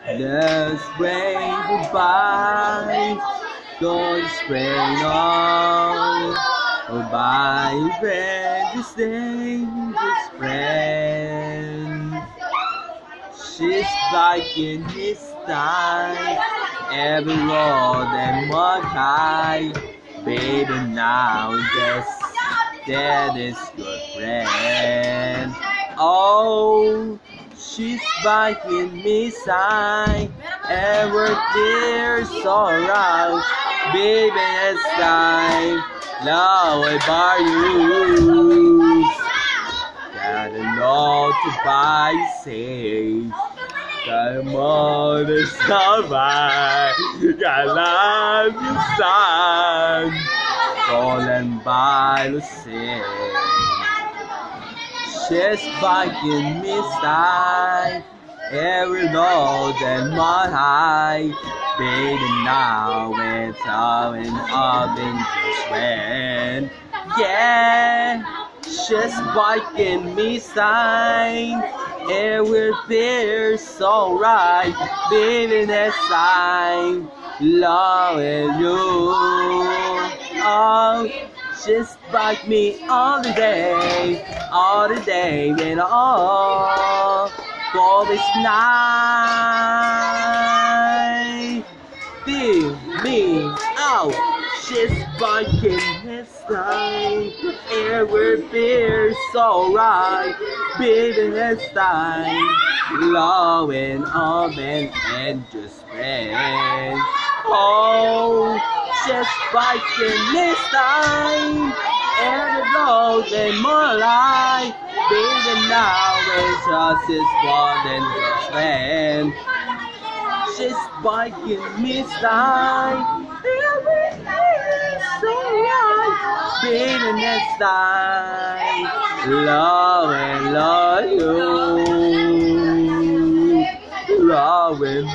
Let's wave goodbye. Don't spring on. Goodbye, friend, this dangerous friend. She's biking his time. Every road and one high. Baby, now just that is good friend. Oh, she's biting me side. Ever tears alright. Baby, it's time. Now I bar you. Gotta know to buy safe. Come on, it's alright. I love you, son. Fallen by the sea. She's biking me side. Every road and one high. Baby, now it's all in this friend. Yeah, she's biking me side. Everything's alright. Baby, next time, loving you. Oh, she's bike me all the day, and all for this night. Feel me out. She's biking his time. Everything's alright. Baby, next time, loving all men and just friends. Oh, she's biking this time. And the road and more light. Baby, now it's just his one and just friend. She's biking me side. Everything's alright. Baby, next time, love you, love and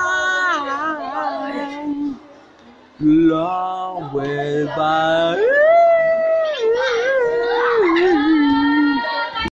love and